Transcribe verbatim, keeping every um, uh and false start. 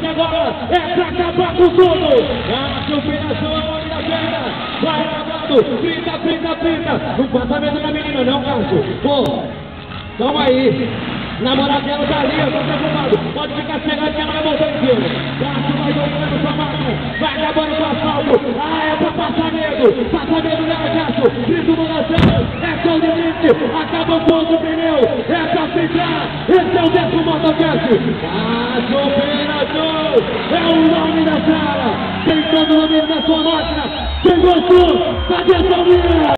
chance agora é pra acabar com tudo. A superação é o homem da perna. Vai acabando, frita, frita, frita. Não passa medo da menina não, Cássio. Pô, calma aí. Namoradela tá ali, eu tô preocupado. Pode ficar cegado que ela vai voltar em cima. Cássio vai jogando sua máquina. Vai acabando com o asfalto. Ah, é pra passar medo. Passa medo nela, Cássio. Grito no lanção. É só o limite. Acaba o ponto do pneu. É pra fritar. Esse é o décimo motocast. A superação é o nome da sala. Tem todo o nome da sua máquina. Quem gostou, cadê a palminha?